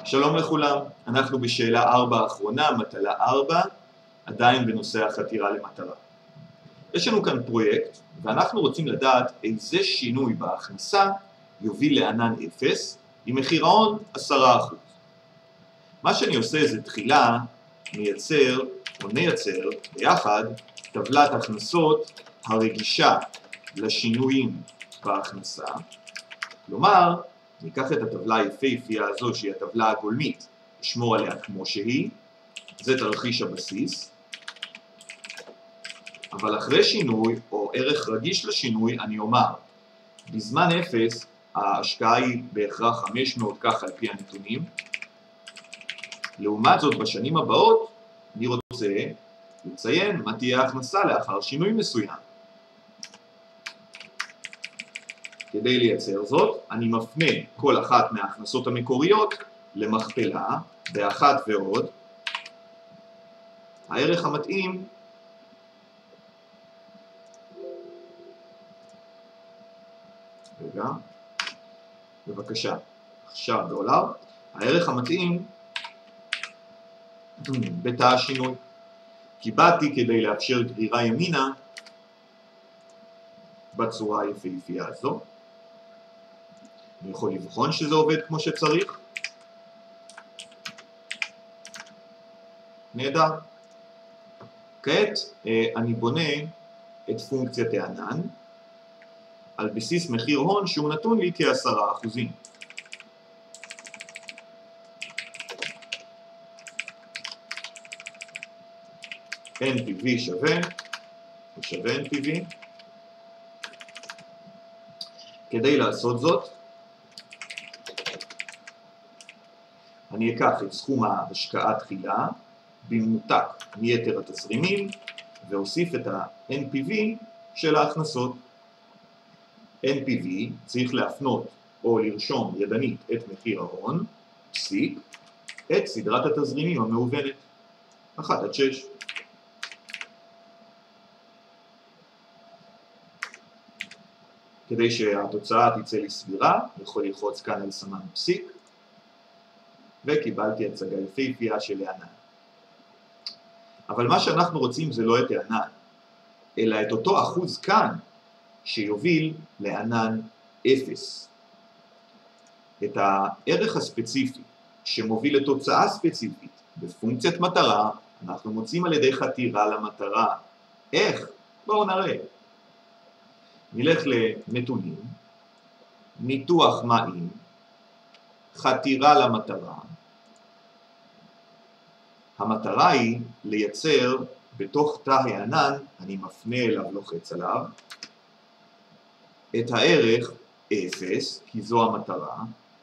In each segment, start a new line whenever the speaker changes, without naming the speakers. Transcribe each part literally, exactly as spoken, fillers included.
שלום לכולם, אנחנו בשאלה ארבע האחרונה, מטלה ארבע, עדיין בנושא החתירה למטרה. יש לנו כאן פרויקט, ואנחנו רוצים לדעת איזה שינוי בהכנסה יוביל לענן אפס, עם מחיר ההון עשרה אחוז. מה שאני עושה זה תחילה מייצר או נייצר ביחד טבלת הכנסות הרגישה לשינויים בהכנסה. כלומר, ניקח את הטבלה היפהפייה הזו שהיא הטבלה הגולמית, נשמור עליה כמו שהיא, זה תרחיש הבסיס, אבל אחרי שינוי או ערך רגיש לשינוי אני אומר, בזמן אפס ההשקעה היא בהכרח חמש מאות כך על פי הנתונים, לעומת זאת בשנים הבאות אני רוצה לציין מה תהיה ההכנסה לאחר שינוי מסוים. כדי לייצר זאת, אני מפנה כל אחת מההכנסות המקוריות למכפלה, באחת ועוד. הערך המתאים רגע, בבקשה, עכשיו דולר, הערך המתאים בתא השינוי. כי באתי כדי לאפשר גרירה ימינה בצורה היפהפייה הזו. אני יכול לבחון שזה עובד כמו שצריך. נהדר. כעת אני בונה את פונקציית הענן על בסיס מחיר הון שהוא נתון לי כעשרה אחוזים. אן פי וי שווה, שווה אן פי וי. כדי לעשות זאת, אני אקח את סכום ההשקעה תחילה, במנותק מיתר התזרימים, ואוסיף את ה-אן פי וי של ההכנסות. אן פי וי צריך להפנות או לרשום ידנית את מחיר ההון, פסיק, את סדרת התזרימים המהוונת, אחת עד שש. כדי שהתוצאה תצא לי סבירה, אני יכול ללחוץ כאן על סמן פסיק, וקיבלתי הצגה יפהפייה של הענן. אבל מה שאנחנו רוצים זה לא את הענן, אלא את אותו אחוז כאן שיוביל לענן אפס. את הערך הספציפי שמוביל לתוצאה ספציפית בפונקציית מטרה, אנחנו מוצאים על ידי חתירה למטרה. איך? בואו נראה. נלך לנתונים, ניתוח מים, חתירה למטרה. המטרה היא לייצר בתוך תא הענן, אני מפנה אליו, לוחץ עליו, את הערך אפס, כי זו המטרה.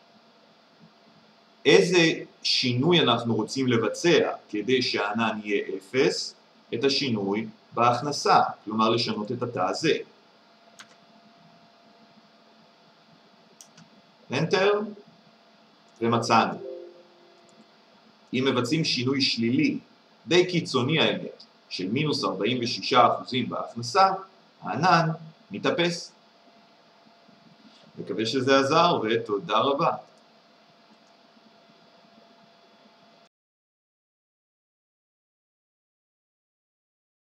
איזה שינוי אנחנו רוצים לבצע כדי שהענן יהיה אפס? את השינוי בהכנסה, כלומר לשנות את התא הזה. Enter, ומצאנו. אם מבצעים שינוי שלילי, די קיצוני האמת, של מינוס ארבעים ושישה אחוזים בהכנסה, הענן מתאפס. מקווה שזה עזר ותודה רבה.